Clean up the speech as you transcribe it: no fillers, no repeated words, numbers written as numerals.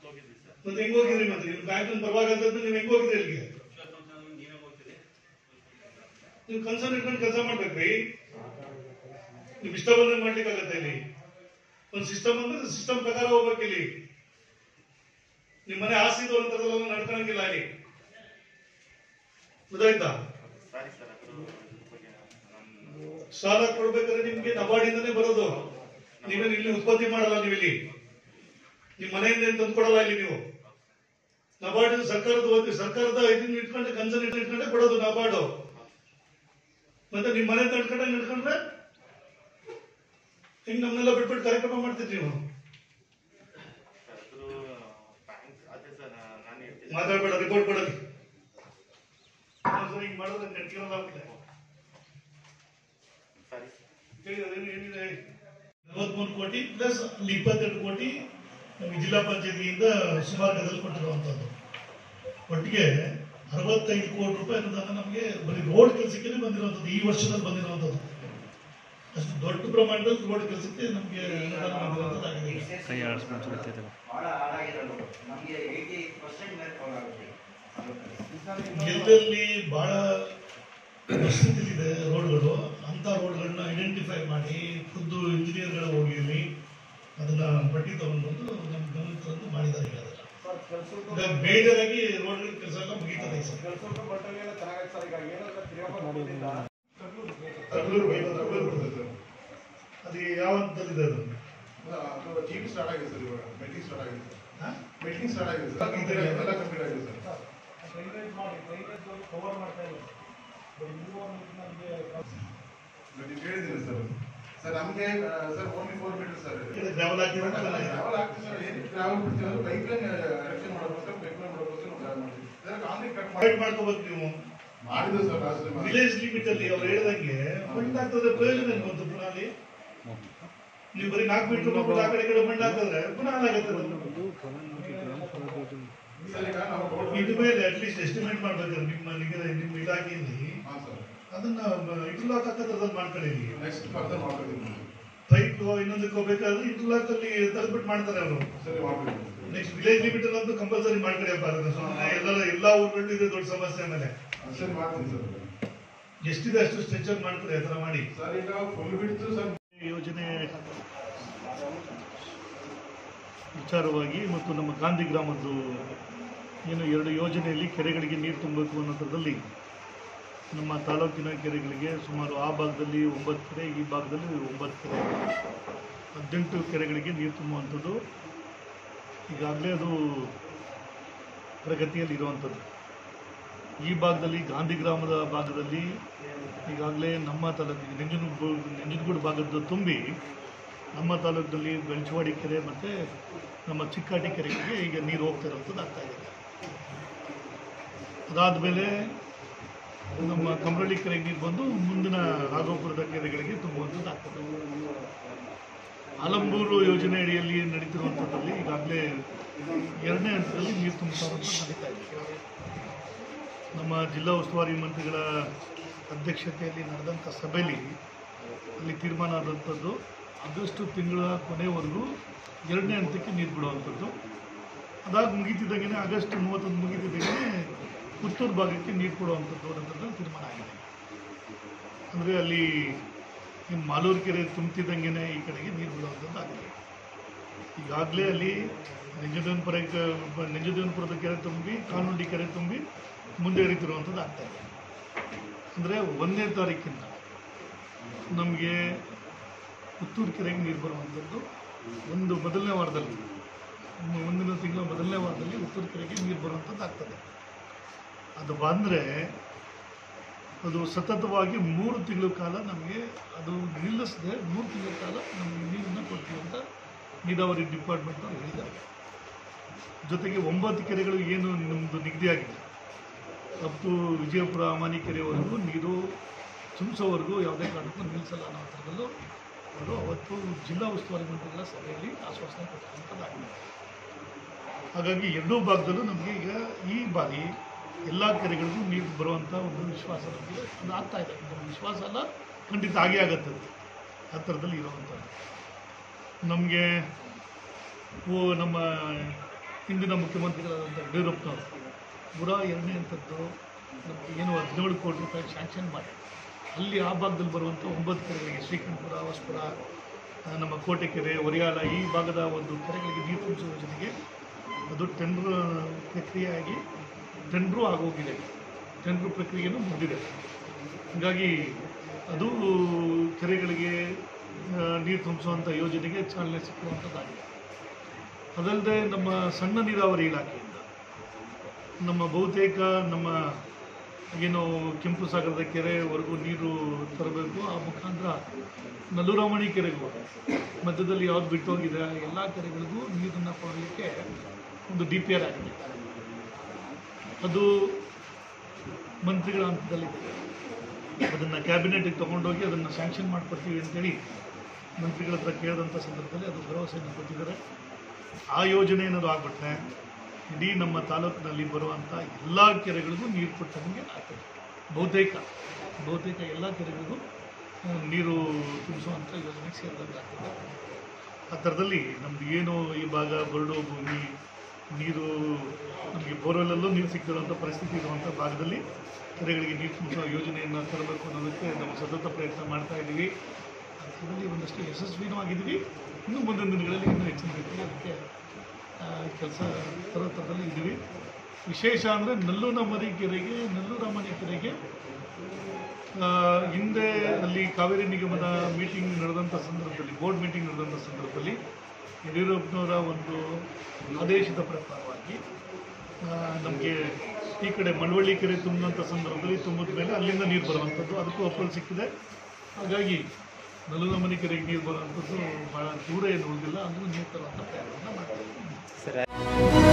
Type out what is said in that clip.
ಮತ್ತೆ ಹೆಂಗ್ ಹೋಗಿದ್ರಿ? ಮತ್ತೆ ನೀವು ಬ್ಯಾಂಕ್ ಪರವಾಗಿ ಅಂತ ನೀವು ಹೆಂಗ್ ಹೋಗಿದ್ರಿ? ಇಲ್ಲಿಗೆ ನೀವು ಕನ್ಸರ್ನ್ ಇಟ್ಕೊಂಡು ಕೆಲಸ ಮಾಡ್ಬೇಕ್ರಿ. ನೀವು ಇಷ್ಟ ಬಂದಂಗೆ ಮಾಡ್ಲಿಕ್ಕಾಗತ್ತೆ. ಇಲ್ಲಿ ಒಂದು ಸಿಸ್ಟಮ್ ಅಂದ್ರೆ ಸಿಸ್ಟಮ್ ಪ್ರಕಾರ ಹೋಗ್ಬೇಕು. ಇಲ್ಲಿ ನಿಮ್ಮ ಮನೆ ಆಸ್ತಿದು ಅಂತದೆಲ್ಲ ನಡ್ಕೊಳಂಗಿಲ್ಲ. ಇಲ್ಲಿ ಗೊತ್ತಾಯ್ತಾ? ಸಾಲ ಕೊಡ್ಬೇಕಾದ್ರೆ ನಿಮ್ಗೆ ನಬಾರ್ಡಿಂದನೇ ಬರೋದು. ನೀವೇನು ಇಲ್ಲಿ ಉತ್ಪತ್ತಿ ಮಾಡಲ್ಲ. ನೀವು ಇಲ್ಲಿ ನಿಮ್ ಮನೆಯಿಂದ ಏನು ತಂದು ಕೊಡಲ್ಲ. ಇಲ್ಲಿ ನೀವು ನಬಾರ್ಡ್ ಸರ್ಕಾರದ ಇದನ್ನ ಇಟ್ಕೊಂಡೆ ಕನ್ಸರ್ನ್ ಇಟ್ಕೊಂಡೆ ಕೊಡೋದು ನಬಾರ್ಡು. ಮತ್ತೆ ನಿಮ್ ಮನೆ ನಡ್ಕೊಂಡ್ರೆ ಹಿಂಗ್ ನಮ್ನೆಲ್ಲ ಬಿಟ್ಬಿಟ್ಟು ಕಾರ್ಯಕ್ರಮ ಮಾಡ್ತಿದ್ರಿ ನೀವು. ಮಾತಾಡ್ಬೇಡ, ರಿಪೋರ್ಟ್ ಕೊಡಲಿ. ಹಿಂಗ್ ಮಾಡಿದ್ರೆ ನೆಟ್ಕಿರಲ್ಲ. ಏನಿದೆ 43 ಕೋಟಿ ಪ್ಲಸ್ 22 ಕೋಟಿ ನಮಗೆ ಜಿಲ್ಲಾ ಪಂಚಾಯತಿಯಿಂದ ಸುಮಾರು ಗದಲ್ ಕೊಟ್ಟಿರುವಂತದ್ದು. ಒಟ್ಟಿಗೆ 65 ಕೋಟಿ ರೂಪಾಯಿ ಅನುದಾನ ನಮಗೆ ಬರೀ ರೋಡ್ ಕೆಲಸಕ್ಕೆ ಬಂದಿರುವಂತದ್ದು. ಈ ವರ್ಷದಲ್ಲಿ ಬಂದಿರುವಂತದ್ದು ಅಷ್ಟು ದೊಡ್ಡ ಪ್ರಮಾಣದಲ್ಲಿ ರೋಡ್ ಕೆಲಸಕ್ಕೆ ನಮಗೆ ಎಲ್ಲೆಲ್ಲಿ ಬಹಳ ಪರಿಸ್ಥಿತಿಲಿದೆ ರೋಡ್ಗಳು, ಅಂತ ರೋಡ್ಗಳನ್ನ ಐಡೆಂಟಿಫೈ ಮಾಡಿ ಖುದ್ದು ಇಂಜಿನಿಯರ್ಗಳು ಹೋಗಿ ಅದನ್ನ ಪಟ್ಟಿ ತಗೊಂಡ್ಬಂದು ನಮ್ಮ ಗಮನಕ್ಕೆ ತಂದು ಮಾಡಿದ್ದಾರೆ. ಈಗ ಮೇಜರ್ ಆಗಿ ರೋಡ್ ಕೆಲಸ ಎಲ್ಲ ಮುಗೀತದೆ ಸರ್. ಅದು ಯಾವ ಹಂತದಲ್ಲಿದೆ? ಅದು ಜೀಪ್ ಸ್ಟಾರ್ಟ್ ಆಗಿದೆ ಸರ್. ಇವಾಗ ಮೆಟ್ಲಿಂಗ್ ಸ್ಟಾರ್ಟ್ ಆಗಿದೆ. ಮೆಟ್ಲಿಂಗ್ ಸ್ಟಾರ್ಟ್ ಆಗಿದೆ ಸರ್. ಎಲ್ಲ ಕಂಪ್ಲೀಟ್ ಆಗಿದೆ ಸರ್. ಕವರ್ ಮಾಡ್ತಾ ಇಲ್ಲ ಹೇಳಿದ್ದೀನಿ ಸರ್. ಸರ್ ನಮಗೆ sir only 4 metre sir gravel ಹಾಕ್ತೀವಿ ಸರ್. ಏನು ಗ್ರಾವೆಲ್ ಬಿಡ್ತೀವಿ ಅಂದ್ರೆ ಪೈಪ್ ಲೈನ್ ಎರೆಕ್ಷನ್ ಮಾಡೋಕ್ಕೋಸ್ಕರ ಪೈಪ್ ಲೈನ್ ಮಾಡೋಕ್ಕೋಸ್ಕರ ಗ್ರಾವೆಲ್ ಮಾಡ್ತೀವಿ. ಇದರ ಕಾಂಕ್ರೀಟ್ ಕಟ್ ಮಾಡ್ಕೋಬೇಕು. ನೀವು ಮಾಡಿದ್ರು sir last time village limit ಅಲ್ಲಿ ಅವ್ರು ಹೇಳಿದಂಗೆ ಫಂಡ್ ಆಗ್ತದೆ. ಪ್ರಯೋಜನ ಏನು ಬಂತು ಪುನಃ ಅಲ್ಲಿ? ನೀವು ಬರೀ 4 ಮೀಟರ್ ಆ ಕಡೆ ಈ ಕಡೆ ಫಂಡ್ ಹಾಕಿದ್ರೆ ಪುನಃ ಹಾಲಾಗುತ್ತೆ. ಇದ್ರ ಮೇಲೆ ಅಟ್ಲೀಸ್ಟ್ ಎಸ್ಟಿಮೇಟ್ ಮಾಡ್ಬೇಕಾದ್ರೆ ನಿಮ್ಮ ಇಲಾಖೆಯಲ್ಲಿ ಅದನ್ನ ಇಂಟರ್ಲಾಕ್ ಹಾಕೋದ್ರಲ್ಲಿ ಮಾಡ್ಕೊಳ್ಳಿ. ಪೈಪ್ ಇನ್ನೊಂದಕ್ಕೆ ಹೋಗ್ಬೇಕಾದ್ರೆ ಇಂಟರ್ಲಾಕ್ ಅಲ್ಲಿ ತರಬಿಟ್ಟು ಮಾಡ್ತಾರೆ ಅವರು. ನೆಕ್ಸ್ಟ್ ವಿಲೇಜ್ ಲಿಮಿಟ್ ಅಂತೂ ಕಂಪಲ್ಸರಿ ಮಾಡ್ಕೊಳ್ಳಿ. ಎಲ್ಲಾ ಊರುಗಳು ಇದೆ ದೊಡ್ಡ ಸಮಸ್ಯೆ. ಆಮೇಲೆ ಎಷ್ಟಿದೆ ಅಷ್ಟು ಸ್ಟ್ರೆಚರ್ ಮಾಡ್ಕೊಳ್ಳಿ. ಆ ತರ ಮಾಡಿ. ಯೋಜನೆ ವಿಚಾರವಾಗಿ ಮತ್ತು ನಮ್ಮ ಗಾಂಧಿ ಗ್ರಾಮದ್ದು ಏನು 2 ಯೋಜನೆಯಲ್ಲಿ ಕೆರೆಗಳಿಗೆ ನೀರು ತುಂಬಬೇಕು ಅನ್ನೋದ್ರಲ್ಲಿ ನಮ್ಮ ತಾಲೂಕಿನ ಕೆರೆಗಳಿಗೆ ಸುಮಾರು ಆ ಭಾಗದಲ್ಲಿ 9 ಕೆರೆ, ಈ ಭಾಗದಲ್ಲಿ 9 ಕೆರೆ, 18 ಕೆರೆಗಳಿಗೆ ನೀರು ತುಂಬುವಂಥದ್ದು ಈಗಾಗಲೇ ಅದು ಪ್ರಗತಿಯಲ್ಲಿ ಇರುವಂಥದ್ದು. ಈ ಭಾಗದಲ್ಲಿ ಗಾಂಧಿ ಗ್ರಾಮದ ಭಾಗದಲ್ಲಿ ಈಗಾಗಲೇ ನಮ್ಮ ತಾಲೂಕಿಗೆ ನಂಜನಗೂಡು ಭಾಗದ್ದು ತುಂಬಿ ನಮ್ಮ ತಾಲೂಕಿನಲ್ಲಿ ಬೆಳ್ಚವಾಡಿ ಕೆರೆ ಮತ್ತು ನಮ್ಮ ಚಿಕ್ಕಾಟಿ ಕೆರೆಗಳಿಗೆ ಈಗ ನೀರು ಹೋಗ್ತಾ ಇರುವಂಥದ್ದು ಆಗ್ತಾ ಇದೆ. ಅದಾದಮೇಲೆ ನಮ್ಮ ಕಮರಳ್ಳಿ ಕೆರೆಗೆ ನೀರು ಬಂದು ಮುಂದಿನ ರಾಘವಪುರದ ಕೆರೆಗಳಿಗೆ ತುಂಬುವಂಥದ್ದು ಆಗ್ತದೆ. ಆಲಂಬೂರು ಯೋಜನೆ ಅಡಿಯಲ್ಲಿ ನಡೀತಿರುವಂಥದ್ದಲ್ಲಿ ಈಗಾಗಲೇ 2ನೇ ಹಂತದಲ್ಲಿ ನೀರು ತುಂಬಿಸುವಂಥದ್ದು ನಡೀತಾ ಇದೆ. ನಮ್ಮ ಜಿಲ್ಲಾ ಉಸ್ತುವಾರಿ ಮಂತ್ರಿಗಳ ಅಧ್ಯಕ್ಷತೆಯಲ್ಲಿ ನಡೆದಂಥ ಸಭೆಯಲ್ಲಿ ಅಲ್ಲಿ ತೀರ್ಮಾನ ಆದಂಥದ್ದು ಆಗಸ್ಟ್ ತಿಂಗಳ ಕೊನೆವರೆಗೂ 2ನೇ ಹಂತಕ್ಕೆ ನೀರು ಬಿಡುವಂಥದ್ದು. ಅದಾಗಿ ಮುಗಿತಿದ್ದಂಗೆ ಆಗಸ್ಟ್ 31 ಮುಗಿತಿದ್ದಂಗೆ ಪುತ್ತೂರು ಭಾಗಕ್ಕೆ ನೀರು ಕೊಡುವಂಥದ್ದು ಅನ್ನೋದ್ರಲ್ಲಿ ತೀರ್ಮಾನ ಆಗಿದೆ. ಅಂದರೆ ಅಲ್ಲಿ ಮಾಲೂರು ಕೆರೆ ತುಂಬ್ತಿದ್ದಂಗೆ ಈ ಕಡೆಗೆ ನೀರು ಬಿಡುವಂಥದ್ದು ಆಗಿದೆ. ಈಗಾಗಲೇ ಅಲ್ಲಿ ನಂಜದೇವನಪುರದ ಕೆರೆ ತುಂಬಿ ಕಾನುಂಡಿ ಕೆರೆ ತುಂಬಿ ಮುಂದೆ ಹರಿತಿರುವಂಥದ್ದು ಆಗ್ತಾಯಿದೆ. ಅಂದರೆ 1ನೇ ತಾರೀಕಿಂದ ನಮಗೆ ಪುತ್ತೂರು ಕೆರೆಗೆ ನೀರು ಬರುವಂಥದ್ದು ಮೊದಲನೇ ವಾರದಲ್ಲಿ, ಮುಂದಿನ ತಿಂಗಳ ಮೊದಲನೇ ವಾರದಲ್ಲಿ ಪುತ್ತೂರು ಕೆರೆಗೆ ನೀರು ಬರುವಂಥದ್ದು ಆಗ್ತದೆ. ಅದು ಬಂದರೆ ಅದು ಸತತವಾಗಿ 3 ತಿಂಗಳ ಕಾಲ ನಮಗೆ ಅದು ನಿಲ್ಲಿಸದೆ 3 ತಿಂಗಳ ಕಾಲ ನಮಗೆ ನೀರನ್ನು ಕೊಡ್ತೀವಿ ಅಂತ ನೀರಾವರಿ ಡಿಪಾರ್ಟ್ಮೆಂಟ್ನವ್ರು ಹೇಳಿದ್ದಾರೆ. ಜೊತೆಗೆ 9 ಕೆರೆಗಳು ಏನು ನಮ್ಮದು ನಿಗದಿಯಾಗಿದೆ ಮತ್ತು ವಿಜಯಪುರ ಅಮಾನಿ ಕೆರೆವರೆಗೂ ನೀರು ತುಂಬಿಸೋವರೆಗೂ ಯಾವುದೇ ಕಾರಣಕ್ಕೂ ನಿಲ್ಲಿಸಲ್ಲ ಅನ್ನೋ ಥರದಲ್ಲೂ ಅವರು ಅವತ್ತು ಜಿಲ್ಲಾ ಉಸ್ತುವಾರಿ ಮಂತ್ರಿಗಳ ಸಭೆಯಲ್ಲಿ ಆಶ್ವಾಸನೆ ಕೊಟ್ಟಿರುವಂಥದ್ದಾಗಿದೆ. ಹಾಗಾಗಿ 2 ಭಾಗದಲ್ಲೂ ನಮಗೆ ಈಗ ಈ ಬಾರಿ ಎಲ್ಲ ಕೆರೆಗಳಿಗೂ ನೀರು ಬರುವಂಥ ಒಂದು ವಿಶ್ವಾಸ ನಮಗೆ ಅದು ಆಗ್ತಾ ಇದೆ. ವಿಶ್ವಾಸ ಅಲ್ಲ, ಖಂಡಿತ ಆಗೇ ಆಗುತ್ತೆ. ಆ ಥರದಲ್ಲಿ ಇರುವಂಥದ್ದು ನಮಗೆ ನಮ್ಮ ಹಿಂದಿನ ಮುಖ್ಯಮಂತ್ರಿಗಳಾದಂಥ ಯಡಿಯೂರಪ್ಪನವರು ಪುರಾ 2ನೇ ಹಂತದ್ದು ನಮಗೆ ಏನು 17 ಕೋಟಿ ರೂಪಾಯಿ ಸ್ಯಾಂಕ್ಷನ್ ಮಾಡಿ ಅಲ್ಲಿ ಆ ಭಾಗದಲ್ಲಿ ಬರುವಂಥ 9 ಕೆರೆಗಳಿಗೆ ಶ್ರೀಕಂಠಪುರ, ಹೊಸಪುರ, ನಮ್ಮ ಕೋಟೆಕೆರೆ, ಒರಿಯಾಲ ಈ ಭಾಗದ ಒಂದು ಕೆರೆಗಳಿಗೆ ನೀರು ತುಂಬಿಸುವ ಯೋಜನೆಗೆ ಅದು ಟೆಂಡರ್ ಪ್ರಕ್ರಿಯೆಯಾಗಿ ಟೆಂಡ್ರೂ ಆಗೋಗಿದೆ, ಟೆಂಡ್ರ್ ಪ್ರಕ್ರಿಯೆಯೂ ಮುಗಿದಿದೆ. ಹೀಗಾಗಿ ಅದು ಕೆರೆಗಳಿಗೆ ನೀರು ತುಂಬಿಸುವಂಥ ಯೋಜನೆಗೆ ಚಾಲನೆ ಸಿಕ್ಕುವಂಥದ್ದಾಗಿದೆ. ಅದಲ್ಲದೆ ನಮ್ಮ ಸಣ್ಣ ನೀರಾವರಿ ಇಲಾಖೆಯಿಂದ ನಮ್ಮ ಬಹುತೇಕ ನಮ್ಮ ಏನು ಕೆಂಪು ಸಾಗರದ ಕೆರೆವರೆಗೂ ನೀರು ತರಬೇಕು. ಆ ಮುಖಾಂತರ ನಲ್ಲೂರಾಮಣಿ ಕೆರೆಗೂ ಮಧ್ಯದಲ್ಲಿ ಯಾವ್ದು ಬಿಟ್ಟೋಗಿದೆ ಎಲ್ಲ ಕೆರೆಗಳಿಗೂ ನೀರನ್ನು ಕೊಡಲಿಕ್ಕೆ ಒಂದು DPR ಆಗಿದೆ. ಅದು ಮಂತ್ರಿಗಳ ಹಂತದಲ್ಲಿದೆ. ಅದನ್ನು ಕ್ಯಾಬಿನೆಟ್ಗೆ ತೊಗೊಂಡೋಗಿ ಅದನ್ನು ಸ್ಯಾಂಕ್ಷನ್ ಮಾಡಿಕೊಡ್ತೀವಿ ಅಂತೇಳಿ ಮಂತ್ರಿಗಳ ಹತ್ರ ಕೇಳಿದಂಥ ಸಂದರ್ಭದಲ್ಲಿ ಅದು ಭರವಸೆಯನ್ನು ಕೊಟ್ಟಿದ್ದಾರೆ. ಆ ಯೋಜನೆ ಏನಾದರೂ ಆಗಿಬಿಟ್ರೆ ಇಡೀ ನಮ್ಮ ತಾಲೂಕಿನಲ್ಲಿ ಬರುವಂಥ ಎಲ್ಲ ಕೆರೆಗಳಿಗೂ ನೀರು ಕೊಟ್ಟಂಗೆ ಆಗ್ತದೆ. ಬಹುತೇಕ ಎಲ್ಲ ಕೆರೆಗಳಿಗೂ ನೀರು ತುಂಬಿಸುವಂಥ ಯೋಜನೆಗೆ ಸೇರಿದಂಗೆ ಆಗ್ತದೆ. ಆ ಥರದಲ್ಲಿ ನಮ್ಮದು ಏನು ಈ ಭಾಗ ಬರಡು ಭೂಮಿ ನೀರು ನಮಗೆ ಬೋರ್ವೆಲ್ಲಲ್ಲೂ ನೀರು ಸಿಗ್ತಿರುವಂಥ ಪರಿಸ್ಥಿತಿ ಇರುವಂಥ ಭಾಗದಲ್ಲಿ ಕೆರೆಗಳಿಗೆ ನೀರು ತುಂಬಿಸುವ ಯೋಜನೆಯನ್ನು ತರಬೇಕು ಅನ್ನೋದಕ್ಕೆ ನಾವು ಸತತ ಪ್ರಯತ್ನ ಮಾಡ್ತಾ ಇದ್ದೀವಿ. ಅದರಲ್ಲಿ ಒಂದಷ್ಟು ಯಶಸ್ವಿನೂ ಆಗಿದ್ದೀವಿ. ಇನ್ನು ಮುಂದಿನ ದಿನಗಳಲ್ಲಿ ಇನ್ನೂ ಹೆಚ್ಚಿನ ರೀತಿಯಲ್ಲಿ ಅದಕ್ಕೆ ಕೆಲಸ ಥರದಲ್ಲಿ ಇದ್ದೀವಿ. ವಿಶೇಷ ಅಂದರೆ ನಲ್ಲೂರಾಮಣಿ ಕೆರೆಗೆ ಹಿಂದೆ ಅಲ್ಲಿ ಕಾವೇರಿ ನಿಗಮದ ಮೀಟಿಂಗ್ ನಡೆದಂಥ ಸಂದರ್ಭದಲ್ಲಿ, ಬೋರ್ಡ್ ಮೀಟಿಂಗ್ ನಡೆದಂಥ ಸಂದರ್ಭದಲ್ಲಿ ಯಡಿಯೂರಪ್ಪನವರ ಒಂದು ಆದೇಶದ ಪ್ರಕಾರವಾಗಿ ನಮಗೆ ಈ ಕಡೆ ಮಳವಳ್ಳಿ ಕೆರೆ ತುಂಬಿದಂಥ ಸಂದರ್ಭದಲ್ಲಿ ತುಂಬಿದ ಮೇಲೆ ಅಲ್ಲಿಂದ ನೀರು ಬರುವಂಥದ್ದು ಅದಕ್ಕೂ ಒಪ್ಪಲ್ ಸಿಕ್ಕಿದೆ. ಹಾಗಾಗಿ ನಲ್ಲೂರಾಮಣಿ ಕೆರೆಗೆ ನೀರು ಬರುವಂಥದ್ದು ಭಾಳ ದೂರ ಏನು ಉಳಿದಿಲ್ಲ, ಅಂದರೂ ನೀರು ತರುವಂಥ ಪ್ರಯತ್ನ ಮಾಡ್ತೀವಿ.